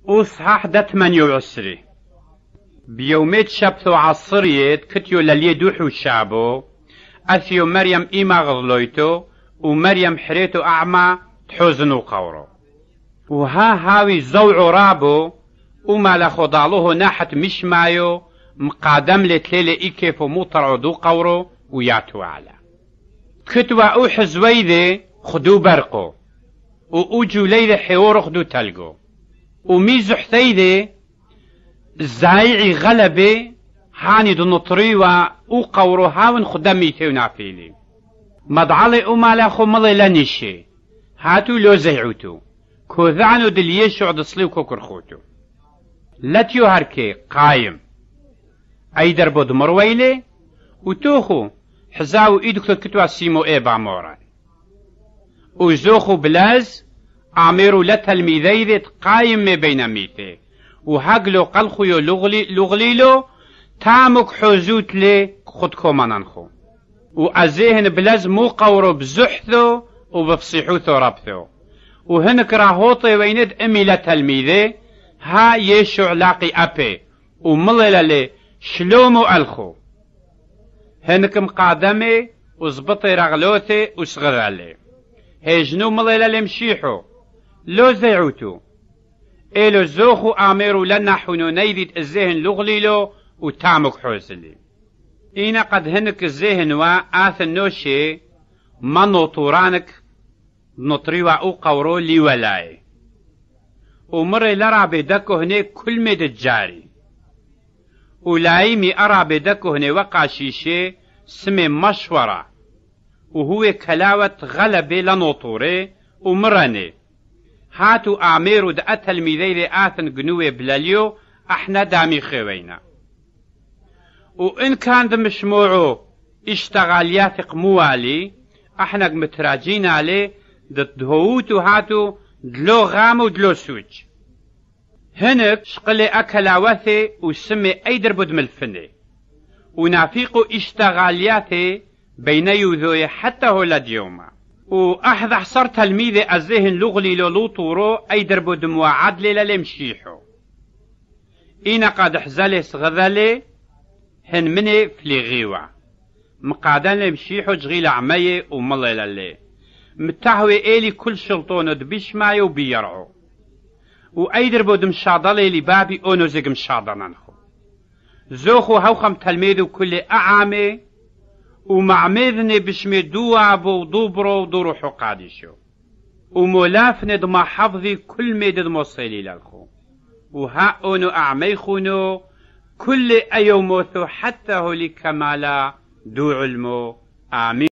وصحاح ده 28 بيوميت شبثو عصريت كتيو للي دوحو الشعبو أثيو مريم إيما غضلويتو ومريم حريتو أعمى تحوزنو قورو هاوي زوعو رابو وما لخضالوه ناحت مش مايو مقادم لتليلة إيكيفو مطرعو دو قورو وياتو على كتوا أو حزويدي خدو برقو وأوجو ليلة حيورو خدو تلقو وميزو حثيدي زايعي غلبي هاني دو نطريوا او قورو هاون خدامي تيونا فيلي مدعالي او مالاخو ملي لنشي هاتو لو زيعوتو كوذعنو دليشو عدسليو كوكرخوتو لاتيو هركي قايم اي دربو دمرويلي وتوخو حزاو ايدكتو كتوا سيمو ايبا مورا وزوخو بلاز عميرو لتلميذيذت قايم ما بين ميثي وهاقلو قلخيو لغليلو تامك حوزوت لي خدكو منانخو وأزيهن بلاز مو قورو بزحثو وبفصيحوثو ربثو وهنك راهوطي ويند امي لتلميذي ها يشو علاقي ابي وملل لي شلومو الخو هنك مقادمي وزبطي رغلوثي وصغرالي هيجنو ملل لي مشيحو لو زيعوتو إلو زوخو آميرو لنا حنو نيدت الزهن لغليلو وتامك حوزلي إينا قد هنك الزهن وآثن نوشي ما نطورانك نطريوا أو قورو لي ولاي ومري لرا بدكو هني كل مد الجاري ولايمي أرى بدكو هني وقع شيشي سمي مشورة وهو كلاوة غلبي لنطوري ومراني هاتو آميرو دا تلميذي آثن قنوة بلاليو احنا دامي خوينا وإن كان دمشموعو اشتغاليات موالي احنا متراجين عليه دهوتو هاتو دلو غامو دلو سوج هنك شقلي أكلاوثي وسمي أي دربود ملفني ونافيقو اشتغالياتي بين يوذوي حتى هو لديوما وأحد حصر تلميذي الذهن لغلي لولو طورو أي دربو دموا عدلي للمشيحو إنا قد حزالي صغذالي هن مني فليغيوا مقادان لمشيحو جغيل عمي وملي للي متاهوي إلي كل شلطونو دبيش ماي وبيرعو وأي دربو دم شاضلي لبابي أونو زيق مشاضنانخو زوخو هوخم تلميذو كل أعامي ومعمذني بشمي دوابو ودوبرو ودورو حقادشو ومولافني دما حفظي كل ميدد موصيلي للخو وها اونو اعميخونو كل ايوموثو حتى هو لكمالا دو علمو آمين.